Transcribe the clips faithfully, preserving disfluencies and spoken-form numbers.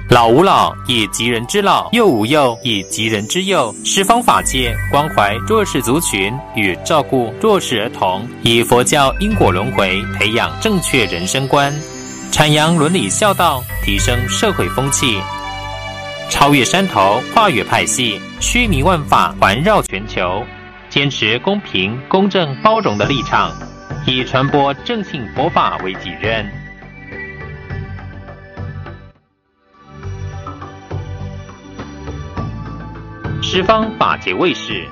老吾老以及人之老，幼吾幼以及人之幼。十方法界关怀弱势族群与照顾弱势儿童，以佛教因果轮回培养正确人生观，阐扬伦理孝道，提升社会风气，超越山头，跨越派系，虚弥万法，环绕全球，坚持公平、公正、包容的立场，以传播正信佛法为己任。十方法界卫士。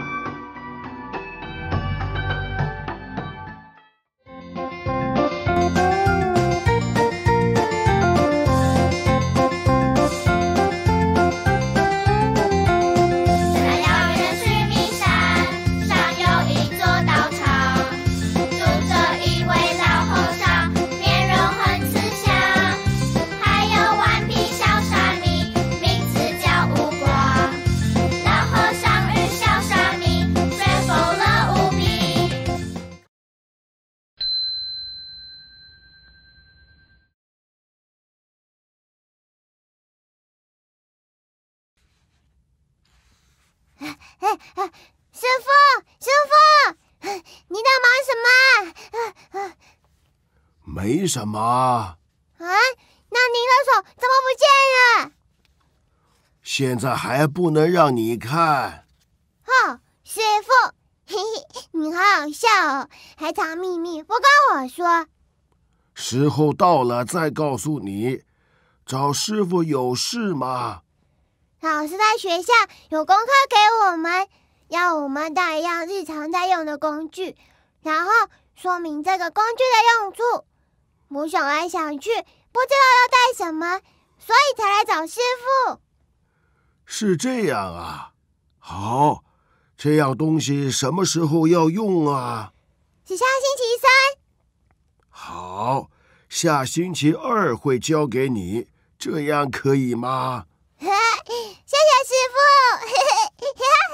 师父，师父，你在忙什么？ 没什么。 啊，那您的手怎么不见了？ 现在还不能让你看。 哦，师父，嘿嘿，你好好笑哦，还藏秘密不跟我说。 时候到了再告诉你。找师父有事吗？ 老师在学校有功课给我们，要我们带一样日常在用的工具，然后说明这个工具的用处。我想来想去，不知道要带什么，所以才来找师父。 是这样啊，好，这样东西什么时候要用啊？ 是下星期三。 好，下星期二会交给你，这样可以吗？ 谢谢师父。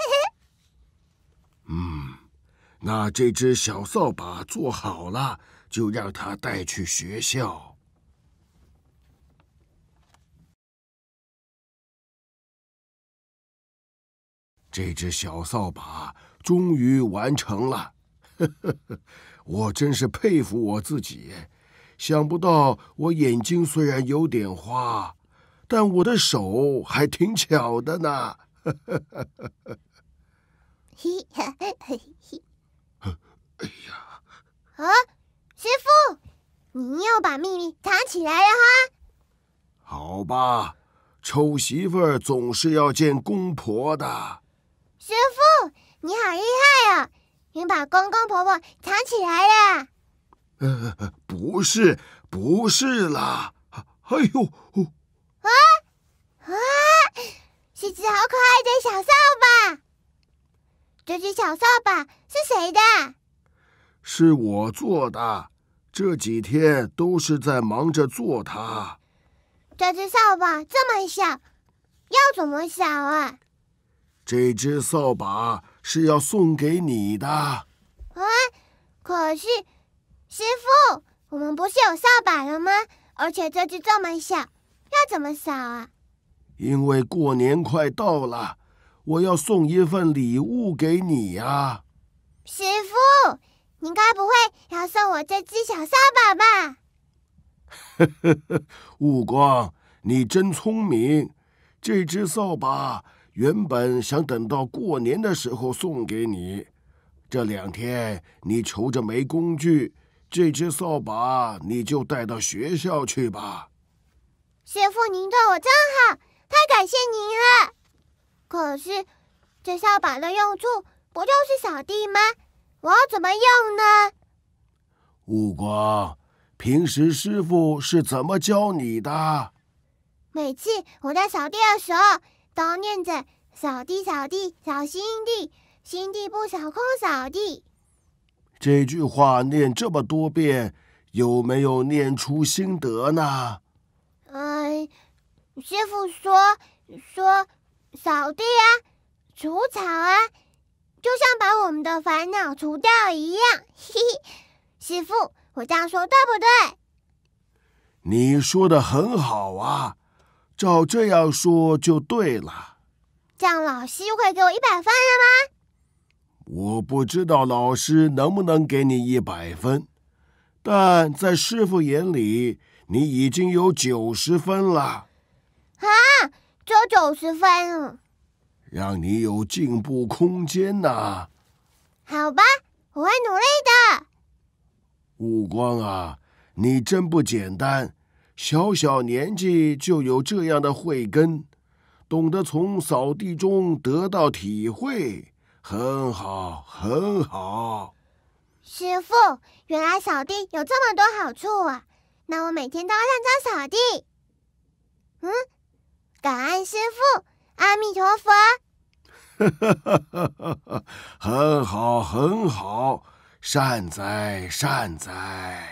嗯，那这只小扫把做好了，就让它带去学校。这只小扫把终于完成了，呵呵呵，我真是佩服我自己。想不到我眼睛虽然有点花，但我的手还挺巧的呢。哎呀！ 啊，师父，你又把秘密藏起来了哈？ 好吧，臭媳妇儿总是要见公婆的。 师父，你好厉害哦！你把公公婆婆藏起来了。 呃，不是，不是啦。哎呦！ 啊啊！是只好可爱的小扫把。这只小扫把是谁的？ 是我做的，这几天都是在忙着做它。 这只扫把这么小，要怎么扫啊？ 这只扫把是要送给你的。啊， 可是师父，我们不是有扫把了吗？而且这只这么小，要怎么扫啊？ 因为过年快到了，我要送一份礼物给你呀。 师父，您该不会要送我这只小扫把吧？ 呵呵呵，悟光，你真聪明。这只扫把原本想等到过年的时候送给你，这两天你愁着没工具，这只扫把你就带到学校去吧。 师父，您对我真好，太感谢您了。可是这扫把的用处不就是扫地吗？我要怎么用呢？ 悟光，平时师父是怎么教你的？ 每次我在扫地的时候，都念着扫地扫地扫心地，心地不扫空扫地。 这句话念这么多遍，有没有念出心得呢？ 嗯，师父说说扫地啊，除草啊，就像把我们的烦恼除掉一样。嘿嘿，师父，我这样说对不对？ 你说的很好啊， 照这样说就对了。 这样老师就可以给我一百分了吗？ 我不知道老师能不能给你一百分，但在师傅眼里，你已经有九十分了。 啊，只有九十分了， 让你有进步空间呐。 好吧，我会努力的。 悟光啊，你真不简单，小小年纪就有这样的慧根，懂得从扫地中得到体会。很好，很好。 师傅，原来扫地有这么多好处啊！那我每天都要认真扫地。嗯，感恩师傅，阿弥陀佛。 很好，很好，善哉，善哉。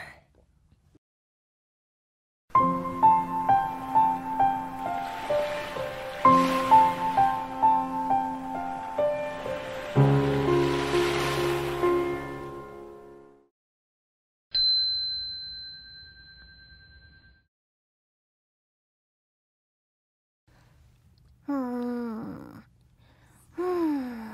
嗯嗯，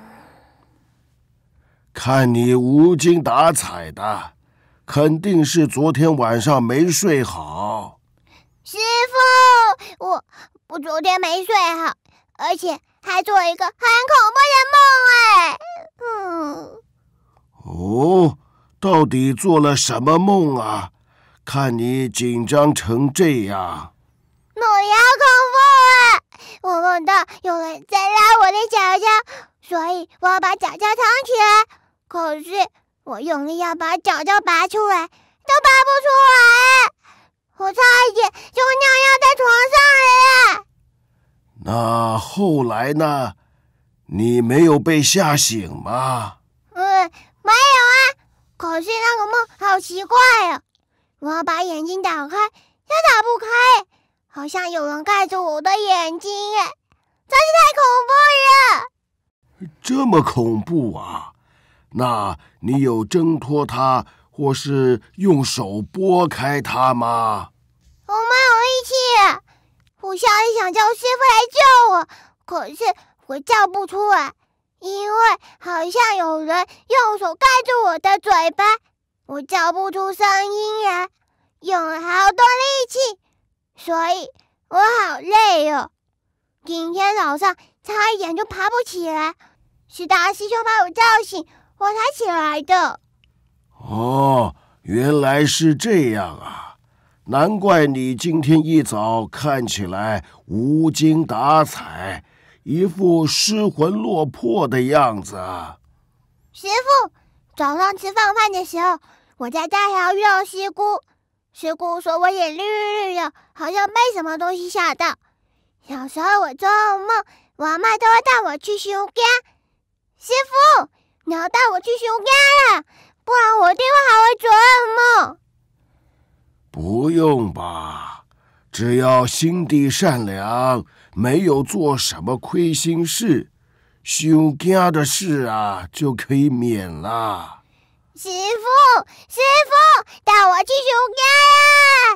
看你无精打采的，肯定是昨天晚上没睡好。 师傅，我我昨天没睡好，而且还做了一个很恐怖的梦。哎，嗯， 哦，到底做了什么梦啊？看你紧张成这样。 梦里好恐怖啊！我梦到有人在拉我的脚脚，所以我要把脚脚藏起来。可是我用力要把脚脚拔出来，都拔不出来，我差一点就尿尿在床上了呀！ 那后来呢？你没有被吓醒吗？ 嗯，没有啊。可是那个梦好奇怪哦，我要把眼睛打开，又打不开，好像有人盖着我的眼睛，哎，真是太恐怖了！ 这么恐怖啊？那你有挣脱它，或是用手拨开它吗？ 我没有力气，我下来想叫师傅来救我，可是我叫不出来，因为好像有人用手盖住我的嘴巴，我叫不出声音来，用了好多力气，所以我好累哦。今天早上差一点就爬不起来，是大师兄把我叫醒，我才起来的。 哦，原来是这样啊！难怪你今天一早看起来无精打采，一副失魂落魄的样子啊。 师傅，早上吃饭饭的时候，我在大桥遇到师姑，师姑说我眼绿绿绿的，好像被什么东西吓到。有时候我做噩梦，我阿嬷都会带我去修家。师傅，你要带我去修家了，不然我一定会还会做噩梦。 不用吧，只要心地善良，没有做什么亏心事，修家的事啊就可以免了。 师傅，师傅，带我去修家呀！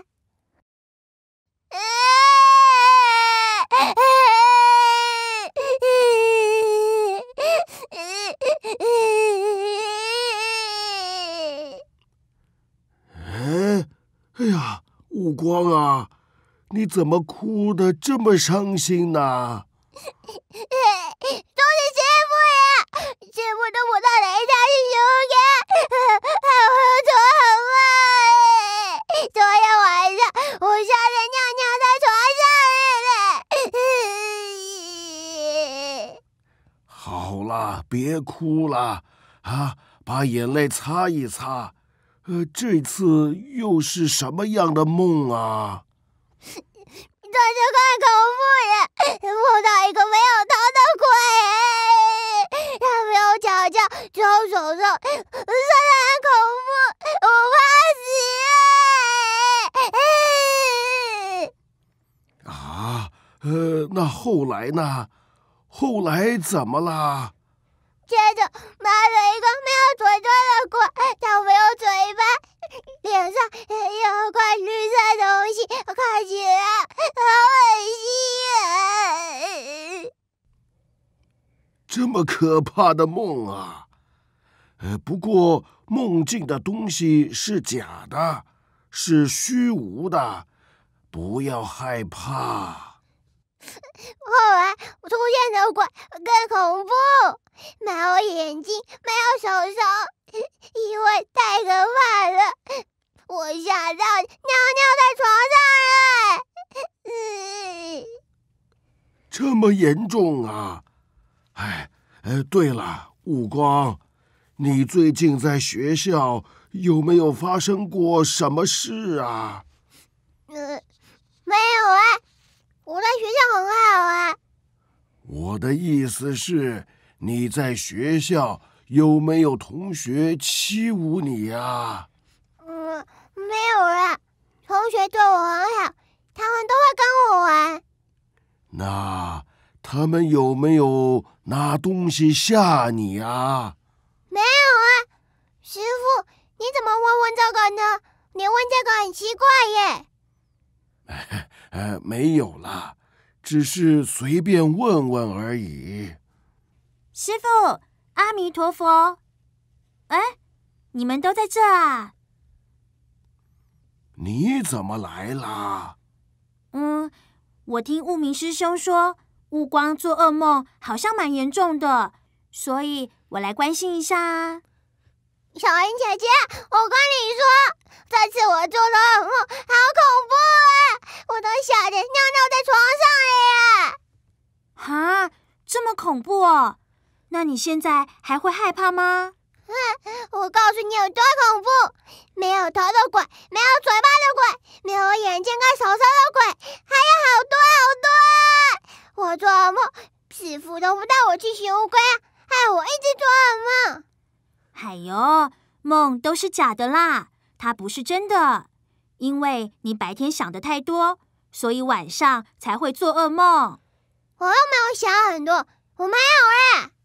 哎，哎呀，悟光啊，你怎么哭得这么伤心呢？ 都是师傅呀！师傅都不到雷下去修家，害我又做噩梦。昨天晚上我吓得尿尿在床上了。 好了，别哭了啊，把眼泪擦一擦。呃，这次又是什么样的梦啊？ 这就更恐怖了，梦到一个没有头的鬼，他没有脚脚，只有手手，真的很恐怖，我怕死。 啊，呃，那后来呢？后来怎么了？ 接着来了一个没有嘴嘴的鬼，他没有嘴巴，脸上有块绿色的东西，看起来好恶心这么可怕的梦啊！呃，不过梦境的东西是假的，是虚无的，不要害怕。 后来出现的鬼更恐怖，没有眼睛，没有手手，因为太可怕了，我吓到尿尿在床上了。嗯， 这么严重啊！哎，呃，对了，悟光，你最近在学校有没有发生过什么事啊？ 嗯，没有啊，我在学校很好啊。 我的意思是，你在学校有没有同学欺侮你啊？ 嗯，没有啊，同学对我很好，他们都会跟我玩。 那他们有没有拿东西吓你啊？ 没有啊，师傅，你怎么会问这个呢？你问这个很奇怪耶。 呃，没有啦，只是随便问问而已。 师傅，阿弥陀佛。哎，你们都在这啊？ 你怎么来啦？ 嗯，我听悟明师兄说，悟光做噩梦好像蛮严重的，所以我来关心一下啊。 小恩姐姐，我跟你说，这次我做的噩梦好恐怖啊！我都吓得尿尿在床上了耶！ 哈，这么恐怖哦？那你现在还会害怕吗？ 嗯，我告诉你有多恐怖！没有头的鬼，没有嘴巴的鬼，没有眼睛跟手手的鬼，还有好多好多！我做噩梦，师父都不带我去寻乌龟啊，害我一直做噩梦。 哎呦，梦都是假的啦，它不是真的。因为你白天想的太多，所以晚上才会做噩梦。 我又没有想很多，我没有哎。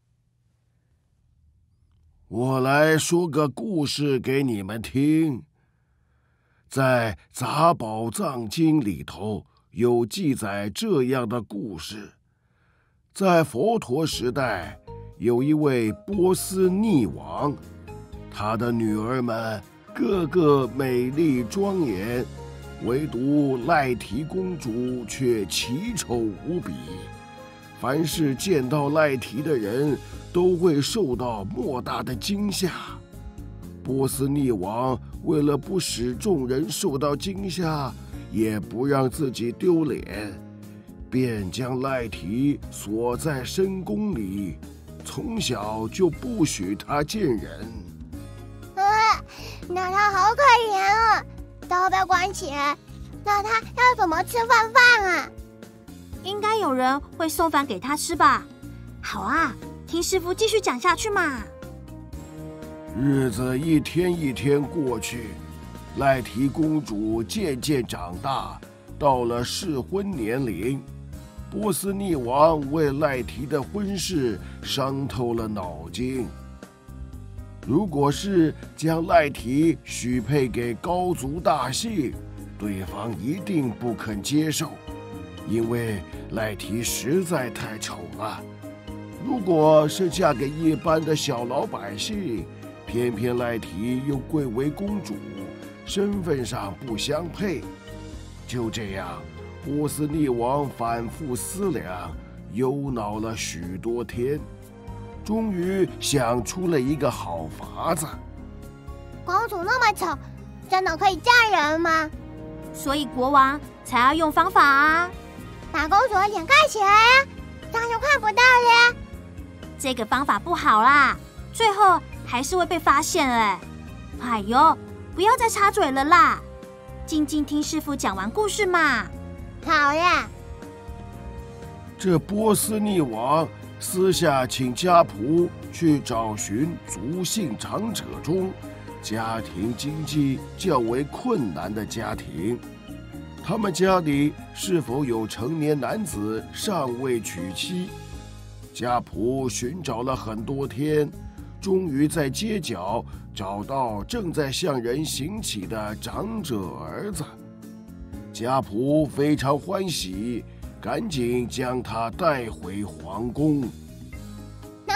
我来说个故事给你们听。在《杂宝藏经》里头有记载这样的故事：在佛陀时代，有一位波斯匿王，他的女儿们个个美丽庄严，唯独赖提公主却奇丑无比。凡是见到赖提的人，都会受到莫大的惊吓。波斯匿王为了不使众人受到惊吓，也不让自己丢脸，便将赖提锁在深宫里，从小就不许他见人。 啊，那他好可怜啊，都被关起来，那他要怎么吃饭饭啊？ 应该有人会送饭给他吃吧？好啊，听师父继续讲下去嘛。 日子一天一天过去，赖提公主渐渐长大，到了适婚年龄。波斯匿王为赖提的婚事伤透了脑筋。如果是将赖提许配给高族大姓，对方一定不肯接受，因为赖提实在太丑了。如果是嫁给一般的小老百姓，偏偏赖提又贵为公主，身份上不相配。就这样，波斯匿王反复思量，忧恼了许多天，终于想出了一个好法子。 公主那么丑，真的可以嫁人吗？ 所以国王才要用方法啊， 把公主的脸盖起来啊，这样就看不到了呀。 这个方法不好啦，最后还是会被发现哎。哎呦，不要再插嘴了啦，静静听师父讲完故事嘛。 好呀。 这波斯匿王私下请家仆去找寻族姓长者中家庭经济较为困难的家庭，他们家里是否有成年男子尚未娶妻？家仆寻找了很多天，终于在街角找到正在向人行乞的长者儿子。家仆非常欢喜，赶紧将他带回皇宫。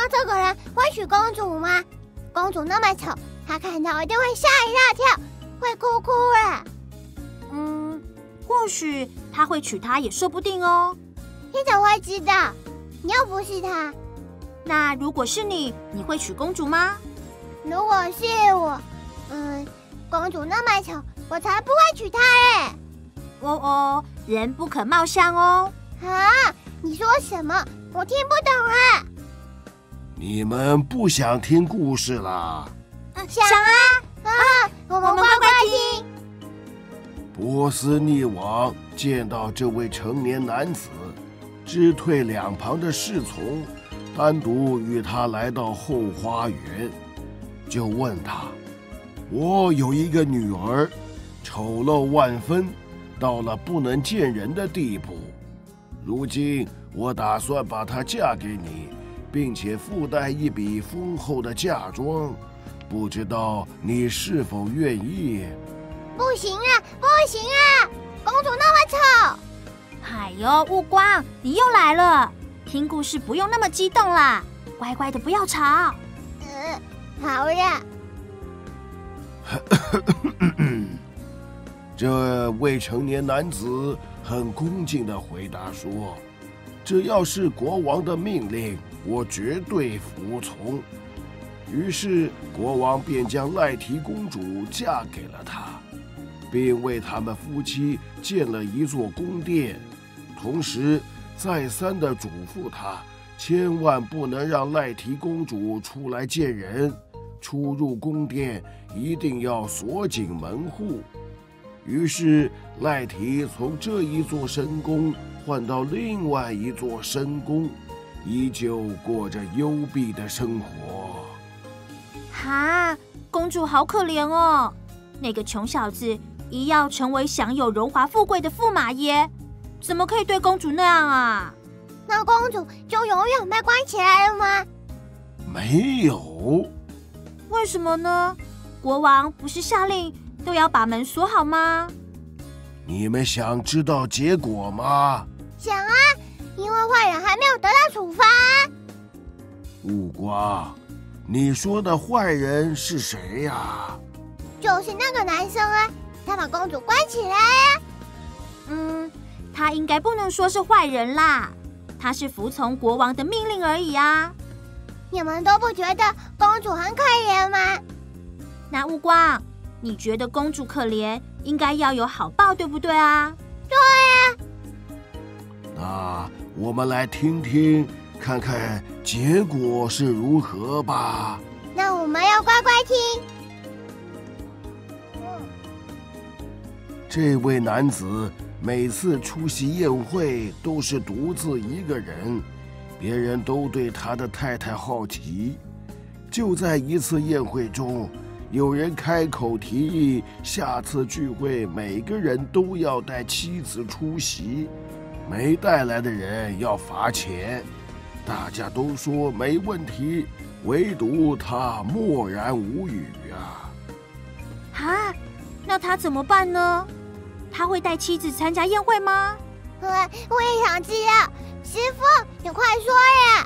这个人会娶公主吗？公主那么丑，他看到一定会吓一大跳，会哭哭了。 嗯，或许他会娶她也说不定哦。 你怎么会知道？你又不是他。 那如果是你，你会娶公主吗？ 如果是我，嗯，公主那么丑，我才不会娶她耶。 哦哦，人不可貌相哦。 啊，你说什么？我听不懂啊。 你们不想听故事啦？ 想啊啊！我们乖乖听。 波斯匿王见到这位成年男子，支退两旁的侍从，单独与他来到后花园，就问他：“我有一个女儿，丑陋万分，到了不能见人的地步。如今我打算把她嫁给你，并且附带一笔丰厚的嫁妆，不知道你是否愿意？” 不行啊，不行啊！公主那么丑。 哎呦，雾光，你又来了！听故事不用那么激动啦，乖乖的不要吵。 嗯，好了。 这未成年男子很恭敬地回答说：“这要是国王的命令，我绝对服从。”于是国王便将赖提公主嫁给了他，并为他们夫妻建了一座宫殿，同时再三地嘱咐他，千万不能让赖提公主出来见人，出入宫殿一定要锁紧门户。于是赖提从这一座深宫换到另外一座深宫，依旧过着幽闭的生活。 哈，公主好可怜哦！那个穷小子一要成为享有荣华富贵的驸马爷，怎么可以对公主那样啊？ 那公主就永远被关起来了吗？ 没有。 为什么呢？国王不是下令都要把门锁好吗？ 你们想知道结果吗？ 想啊，因为坏人还没有得到处罚。 雾光，你说的坏人是谁呀？ 就是那个男生啊，他把公主关起来啊。 嗯，他应该不能说是坏人啦，他是服从国王的命令而已啊。 你们都不觉得公主很可怜吗？ 那雾光，你觉得公主可怜，应该要有好报，对不对啊？ 对啊。 那我们来听听，看看结果是如何吧。 那我们要乖乖听。 这位男子每次出席宴会都是独自一个人，别人都对他的太太好奇。就在一次宴会中，有人开口提议，下次聚会每个人都要带妻子出席，没带来的人要罚钱。大家都说没问题，唯独他默然无语啊！ 啊，那他怎么办呢？他会带妻子参加宴会吗？ 我我也想知道，师父，你快说呀！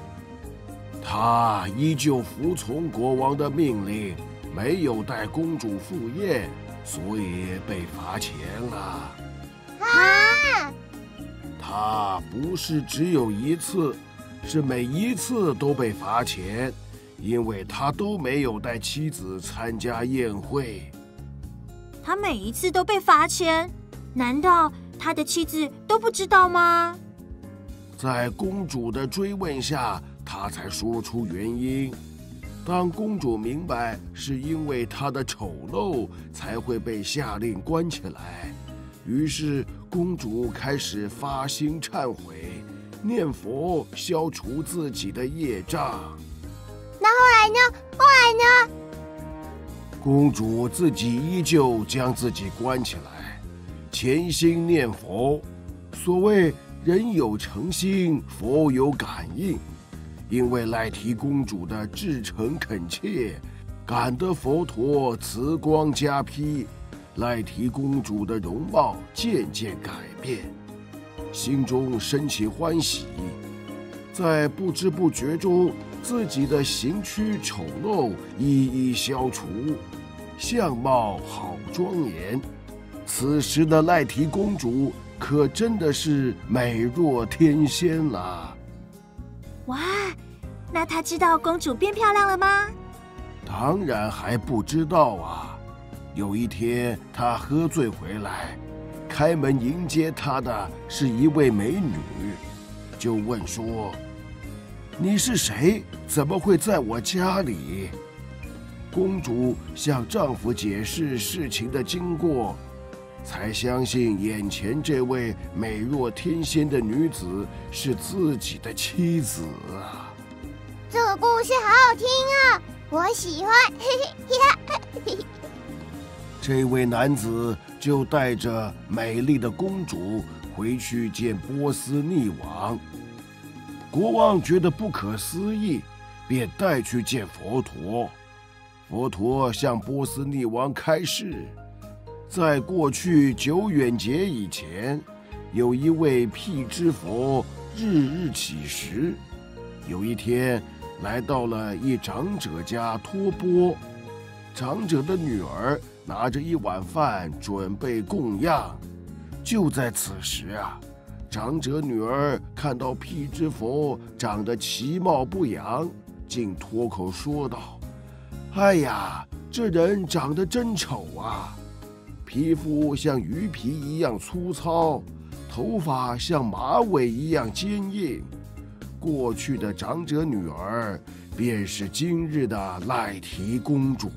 他依旧服从国王的命令，没有带公主赴宴，所以被罚钱了。 啊！ 他不是只有一次，是每一次都被罚钱，因为他都没有带妻子参加宴会。 他每一次都被罚钱，难道他的妻子都不知道吗？ 在公主的追问下，他才说出原因。当公主明白是因为她的丑陋才会被下令关起来，于是公主开始发心忏悔，念佛消除自己的业障。 那后来呢？后来呢？ 公主自己依旧将自己关起来，潜心念佛。所谓人有诚心，佛有感应。因为赖提公主的至诚恳切，感得佛陀慈光加披，赖提公主的容貌渐渐改变，心中升起欢喜。 在不知不觉中，自己的形躯丑陋一一消除，相貌好庄严。此时的赖提公主可真的是美若天仙了。 哇，那她知道公主变漂亮了吗？ 当然还不知道啊。有一天，她喝醉回来，开门迎接她的是一位美女，就问说：“你是谁？怎么会在我家里？”公主向丈夫解释事情的经过，才相信眼前这位美若天仙的女子是自己的妻子啊！ 这个故事好好听啊，我喜欢。 这位男子就带着美丽的公主回去见波斯匿王。国王觉得不可思议，便带去见佛陀。佛陀向波斯匿王开示，在过去久远劫以前，有一位辟支佛日日乞食。有一天，来到了一长者家托钵，长者的女儿拿着一碗饭准备供养。就在此时啊，长者女儿看到辟支佛长得其貌不扬，竟脱口说道：“哎呀，这人长得真丑啊！皮肤像鱼皮一样粗糙，头发像马尾一样坚硬。过去的长者女儿，便是今日的赖提公主。”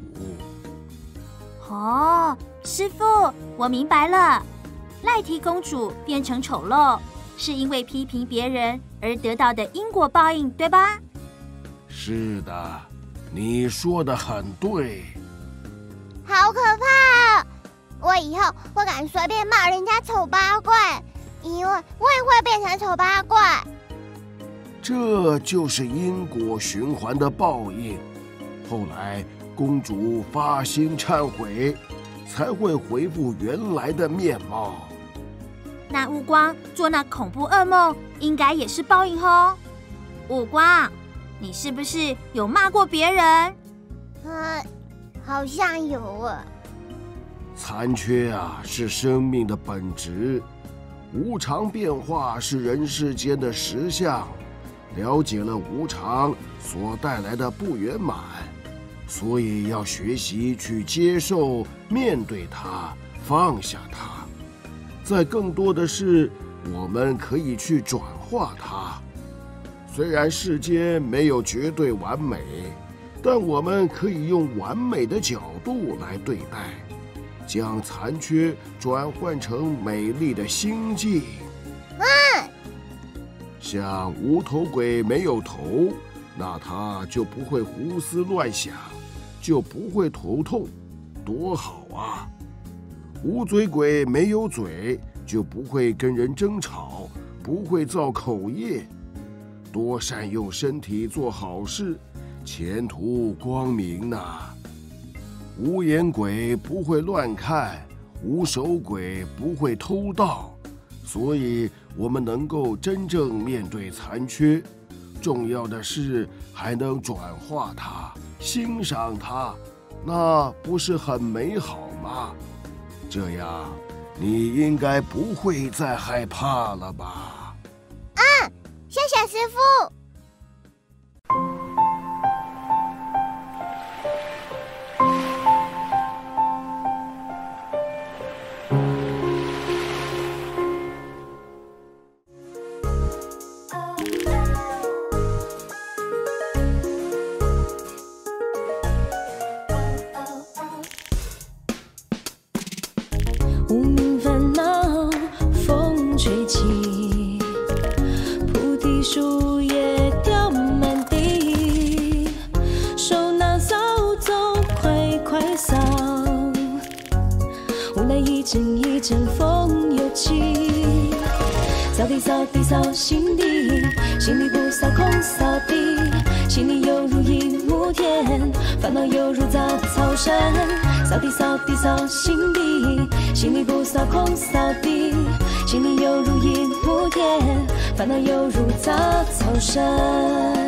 哦，师父，我明白了。赖提公主变成丑陋，是因为批评别人而得到的因果报应，对吧？ 是的，你说的很对。 好可怕哦！我以后不敢随便骂人家丑八怪，因为我也会变成丑八怪。 这就是因果循环的报应。后来公主发心忏悔，才会恢复原来的面貌。 那悟光做那恐怖噩梦，应该也是报应哦。悟光，你是不是有骂过别人？ 呃，好像有啊。 残缺啊，是生命的本质；无常变化是人世间的实相。了解了无常所带来的不圆满，所以要学习去接受、面对它，放下它。在更多的是，我们可以去转化它。虽然世间没有绝对完美，但我们可以用完美的角度来对待，将残缺转换成美丽的心境。 嗯， 像无头鬼没有头，那他就不会胡思乱想，就不会头痛，多好啊！无嘴鬼没有嘴，就不会跟人争吵，不会造口业，多善用身体做好事，前途光明呐、啊！无眼鬼不会乱看，无手鬼不会偷盗，所以我们能够真正面对残缺。重要的是还能转化它，欣赏它，那不是很美好吗？这样你应该不会再害怕了吧？ 嗯，谢谢师父。 无名烦恼，风吹起，菩提树叶掉满地，手拿扫帚，快快扫，无奈一阵一阵风又起，扫地扫地扫心里，心里不扫空扫地，心里犹如一亩田，烦恼犹如杂草山，扫地扫地扫心里，心里不扫空扫地，心里犹如一亩田， 烦恼犹如杂草深。